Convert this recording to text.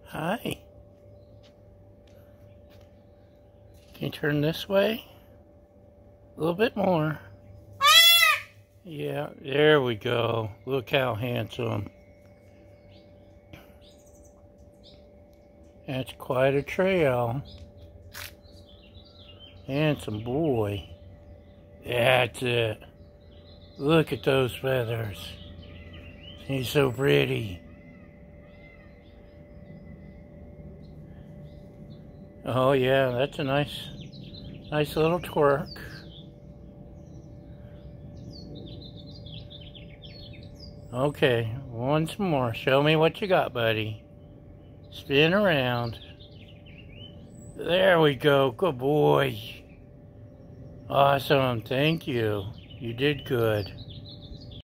Hi. Can you turn this way? A little bit more. Yeah, there we go. Look how handsome. That's quite a trail. Handsome boy. That's it. Look at those feathers. He's so pretty. Oh yeah, that's a nice little twerk. Okay, once more. Show me what you got, buddy. Spin around. There we go. Good boy. Awesome. Thank you. You did good.